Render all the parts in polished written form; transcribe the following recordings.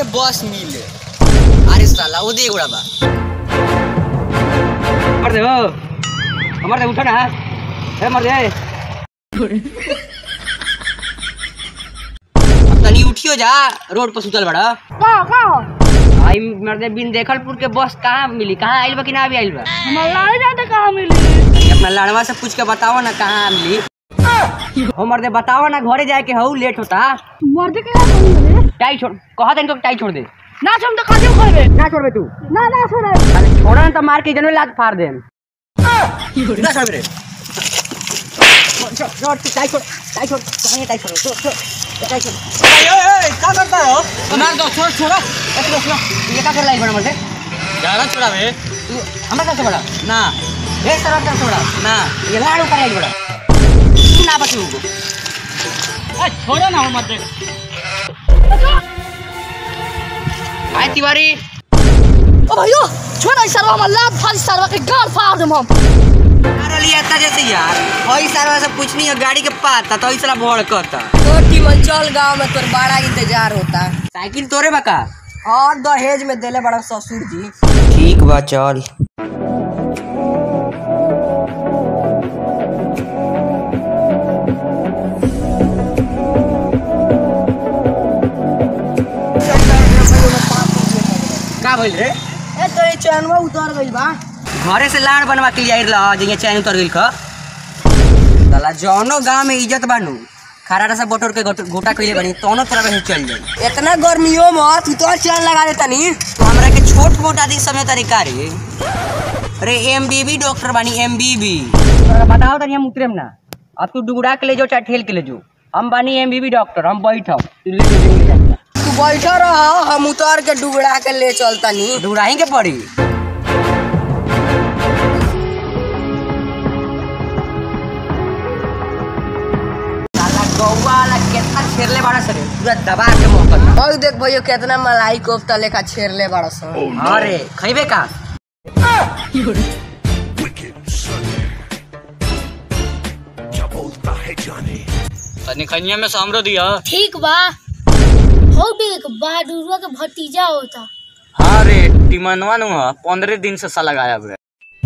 के बस मिले। अरे साला वो देख उड़ा बा मर दे हो मर दे उठो ना ए मर दे तनी उठियो जा रोड पर सुतल बड़ा का भाई मर दे बिन देखलपुर के बस कहाँ मिली कहाँ आइल बा कि ना भी आइल बा मलाई जाते कहाँ मिली अपना लड़वा से पूछ के बताओ ना कहाँ मिली हो मर दे बताओ ना घरे जाए के हो लेट होता मर्दे के मिली टाई छोड़ कहा तनी तो टाई छोड़ दे ना हम तो काजे खोलबे ना छोड़बे तू ना छोड़े अरे छोड़ा ना तो मार के जनवे लात फाड़ दे ना सब रे छोड़ टाई छोड़ टाई छोड़ टाई छोड़ टाई छोड़ ए का करता हो मार दो छोड़ ये का कर लाई बड़ा मर दे ज्यादा छोड़ा बे तू हमरा का बड़ा ना एक तरह का छोड़ा ना ये लाड़ू कर आई बड़ा तू ना बचू को ए छोड़ो ना मत दे भाई तिवारी ओ भैया छोड़ ऐसा हम लात फाड़ सरवा के गाल फाड़ देम हम अरे लिया था जैसे यार हई सारा से पूछनी है गाड़ी के पाता तो इसला भड़कता छोटी मन चल गांव में तोर बड़ा इंतजार होता साइकिल तोरे बका और दहेज में देले बड़ा ससुर जी ठीक बा चल का भइल रे ए तोरे चैनवा उतर गइल बा घरे से लाड़ बनवा के लिए रहा जइया चैन उतर गइल ख साला जौनो गांव में इज्जत बानू खराड़ा से बोटर के घोटा कइले बनी तोनो तरह रहे चल जाई इतना गर्मियों में तू तो चैन लगा दे तनी तो हमरा के छोट मोट आदि समय तरीका रे अरे एमबीबी डॉक्टर बानी एमबीबी बताओ तनी हम उतरेम ना अब तू डुगड़ा के ले जो चाहे ठेल के ले जो हम बानी एमबीबी डॉक्टर हम बैठो तू ले जाएंगे तू बैठा रह हम उतर के डुगड़ा के ले चलतनी डुगड़ाही के पड़ी वाला कितना छेरले बड़ा सर पूरा दबा के मोहब्बत और देख भैया कितना मलाई कोफ्ता लेखा छेरले बड़ा सन अरे खइबे का तनी खनिया में सामरो दिया ठीक बा हो देख बहादुरवा के भतीजा होता हाँ रे टिमनवा नु 15 दिन से साला गायब है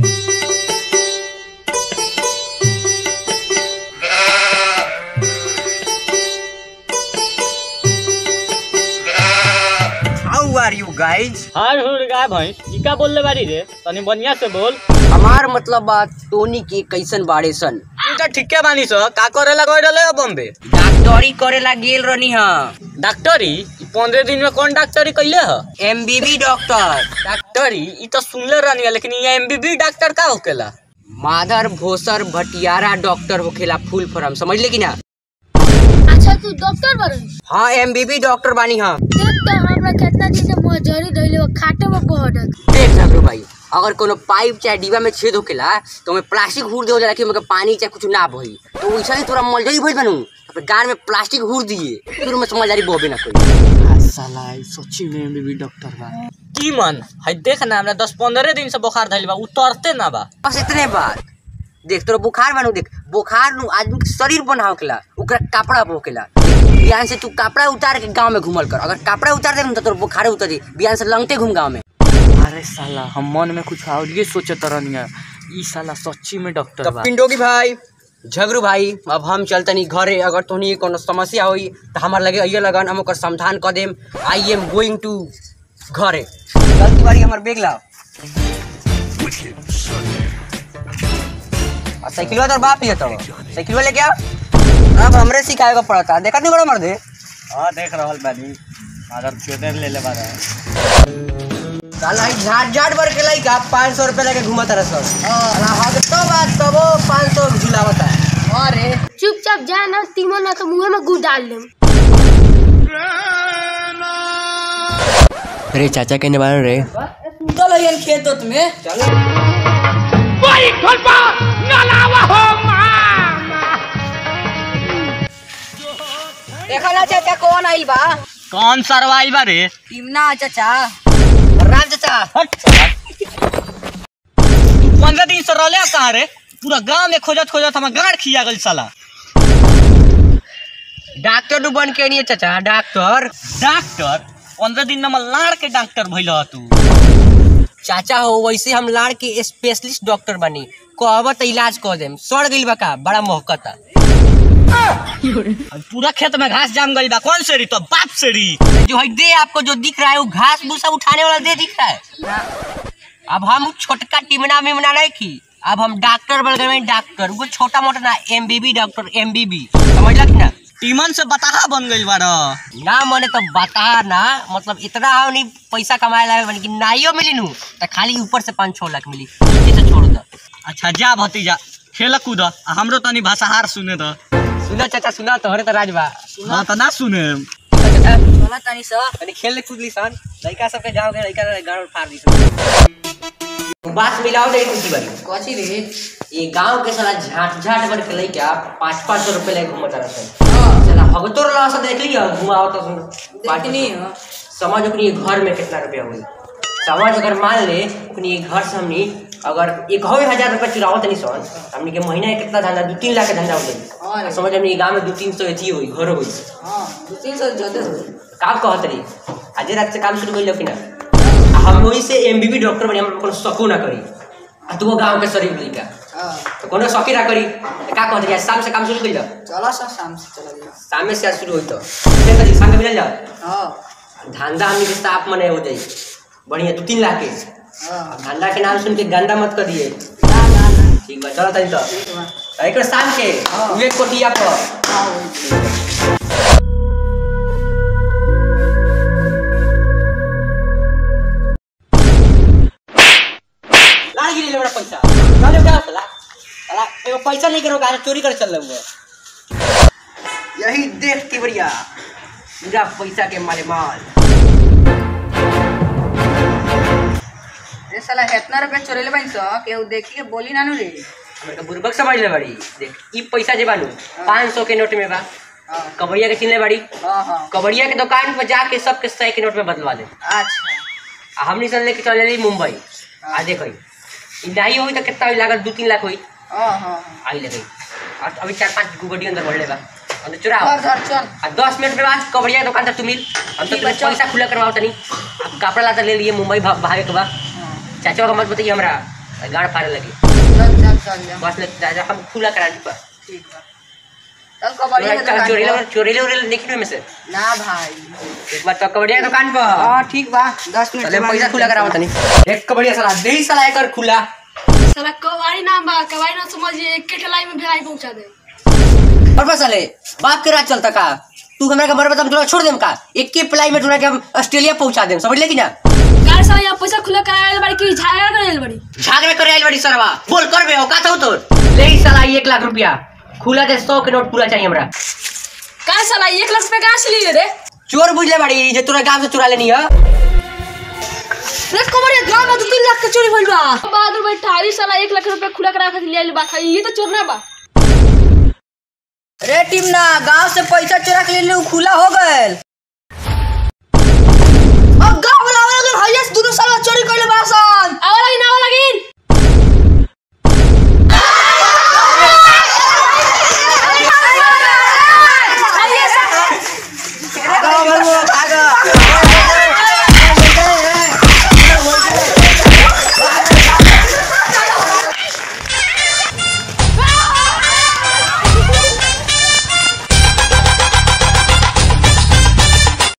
हाउ आर यू गाइज हाँ गायब है ई का बोलले बारी रे तनी बढ़िया से बोल हमार मतलब बात टोनी के कैसन बाड़े सन तू तो ठीके बानी सो का करे लगा रहले हो बॉम्बे डॉक्टरी करे ला गेल रहनी ह डॉक्टरी 15 दिन में कौन डॉक्टरी कइले ह एमबीबी डॉक्टर डॉक्टरी ई तो सुनले रहनी है लेकिन ये एमबीबी डॉक्टर का होकेला माधर भोसर भटियारा डॉक्टर होखेला फुल फॉर्म समझ ले कि ना अच्छा तू डॉक्टर बन हाँ एमबीबी डॉक्टर बानी हाँ देख तो हमरा कितना दिन से मजदूरी धइले बा खाटे में पड़त देख सकरो भाई अगर कोनो पाइप चाहे डिब्बा में छेद होकेला तो में प्लास्टिक हुर दे जाला कि ओमे पानी चाहे कुछ ना बही तो वैसा ही तोरा मलजरी भइल बनू अपने गान में प्लास्टिक हुर दिए फिर में समझदारी बोबे ना कोई साला सच्ची में एमबीबी डॉक्टर बा की मन है देख ना हमरा 10-15 दिन से बुखार धइल बा उतरते ना बा बस इतने बात देख तोरा बुखार बनू देख बुखार नु आदमी के शरीर बना होकेला ओकरा कपड़ा होकेला बिहान से तू कपड़ा उतार के गांव में घूमल कर अगर कपड़ा उतार दे तो तोर बुखार उतर जाई बिहान से लंगटे घूम गांव में अरे साला हम मन में कुछ और ये सोचत रहनी ई साला सच्ची में डॉक्टर बा पिंडोगी भाई झगरू भाई अब हम चलतनी घरे अगर तोहनी कोनो समस्या होई तो हमार लगे अइए लगन हम ओकर समाधान कर them I am going two घरे गलती बारी हमार बैग लाओ और साइकिलवा तो बाप ही है तो साइकिलवा लेके आ अब हमरे सिखाएगा पड़ता देखत नहीं बड़ा मर दे हां देख रहल बानी अगर चोदर ले ले बारा साला झाट झाट भर के लइका 500 रुपए लेके घुमत रह सब साला हद तो बात तबो 500 झुलावता है अरे चुपचाप जा ना तीमन ना तो मुंह में गुड़ डाल लेम अरे चाचा के निवारण रे चल यन खेत उत में चलो देखा ना चाचा कौन आइल बा कौन सरवाई बा रे टीमना चाचा राम चाचा 15 दिन से रहले कहां रे पूरा गांव में खोजत खोजत हम गाड़ खिया गइल साला डॉक्टर नु बन के नहीं चाचा डॉक्टर डॉक्टर 15 दिन में लाड़ के डॉक्टर भइल तू। चाचा हो वैसे हम लाड़ के स्पेशलिस्ट डॉक्टर बनी, कहब तो इलाज कर देम। सड़ गइल बा का बड़ा महकता। पूरा खेत में घास जाम गई बा। कौन से री तो बाप से री। जो है दे आपको जो दिख रहा है वो घास भूसा उठाने वाला दे दिख रहा है। अब हम छोटका टिमना मिमना नहीं की, अब हम डॉक्टर बन गए। डॉक्टर वो छोटा मोटा ना, एमबीबी डॉक्टर, एमबीबी समझ लग ना। टीमन से बताहा बन गई बारा ना मने तो बता ना, मतलब इतना हो नहीं पैसा कमाए लागे बनी कि नाइयो मिली नू तो खाली ऊपर से 5-6 लाख मिली, नीचे से छोड़ दो। अच्छा जा भतीजा खेल कूद हमरो तनी भाषाहार सुने द। सुना चाचा सुना, तोहरे तो राज बा। हां त ना सुने चाचा चला तनी सा तनी खेल कूदली सन, लड़का सबके जाओगे लड़का गाड़ फाड़ दी। बात मिलाओ दे कुछ बारी कथी रे ये गांव के साला झाट झाट भर के लइका 500 रुपए ले घूमत रहत। साला भगतोर ला से देख लियो घुमाओ तो देखनी है। समझ अपनी घर में कितना रुपया हुई। समझ अगर मान ले अपनी घर से हमनी अगर 1000 रुपया चुराओ तनी सन, हमनी के महीना के कितना धंधा 2-3 लाख के धंधा हो जाई। समझ हमनी गांव में 200-300 एथी होई, घर होई। हां 200-300 ज्यादा हो। काम कहत रही आज रात से काम शुरू कइलो कि ना। हम वही से एमबीबी डॉक्टर बनी, हम कोनो शको ना करी। आ तू गांव के शरीफ लइका हां तो कोनो शौकी ना करी। का कहत रही शाम से काम शुरू कइलो। चला सा शाम से चला गया। शाम से शुरू होई तो फिर करी शाम के मिल जाओ। हां धंधा हमनी के साफ मने हो जाई बढ़िया 2-3 लाख के। हां धंधा के नाम सुन के गंदा मत कर दिए। ना ना ना ठीक बा चलो तनी तो ठीक बा। एक शाम के उहे कोटिया पर हां लाल गिरी ले बड़ा पैसा चलो जाओ साला। साला एगो पैसा नहीं करो गाना चोरी कर चल रहा है। यही देख के बढ़िया पूरा पैसा के माले माल। ए साला इतना रुपया चोरेले बाइन स केहू देखी के बोली नानू रे। हमरे के बुरबक समझ ले बड़ी। देख ई पैसा जे बानू 500 के नोट में बा। हां कबड़िया के चिन्ह बड़ी। हां हां कबड़िया के दुकान पर जाके सबके 100 के नोट में बदलवा ले। अच्छा आ हमनी सन लेके चले रही मुंबई। आ देखो ई नहीं होई तो कितना लागत 2-3 लाख होई। हां हां आई ले गई और अभी 4-5 गुगड़ी अंदर बढ़ लेगा अंदर चुरा। घर घर चल। आ 10 मिनट के बाद कबड़िया दुकान तक तू मिल। हम तो पैसा खुला करवाओ तनी। अब कपड़ा लाता ले लिए मुंबई भागे के बाद। चाचा का मत बताइए हमरा गाड़ फाड़े लगी। चल चल चल जा। बस ले चाचा हम खुला करा दी पर ठीक बा। चल कबड्डी के दुकान पर। चोरी देखने में से ना भाई एक बार तो कबड़िया दुकान पर। हां ठीक बा 10 मिनट चले के बाद पैसा खुला कराओ तनी। एक कबड़िया साला देही साला एकर खुला। साला कवाड़ी नाम बा, कवाड़ी ना समझिए एक के ठेलाई में भेलाई पहुंचा दे। और बस साले बाप के राज चलता का। तू हमरा के मर बता तोरा छोड़ देम का। एक के फ्लाई में तोरा के हम ऑस्ट्रेलिया पहुंचा देम, समझ ले कि ना। गाड़ी साला यहाँ पैसा खुला कराए बड़ी की झागा करे बड़ी। झागरे करे आइल बड़ी सरवा बोल करबे औकात हो तोर। ले ही साला 1 लाख रुपया खुला दे। 100 के नोट पूरा चाहिए हमरा। का साला 1 लाख रुपया कहां से लिए रे? चोर बुझले बड़ी जे तोरा गांव से चुरा लेनी है। रे कबड्डी गांव में 2-3 लाख के चोरी भइल बा। बहादुर भाई ठारी साला 1 लाख रुपया खुला करा खातिर ले आइल बा। ये तो चोर ना बा। रे टीम ना गांव से पैसा चोरा के ले खुला हो गए।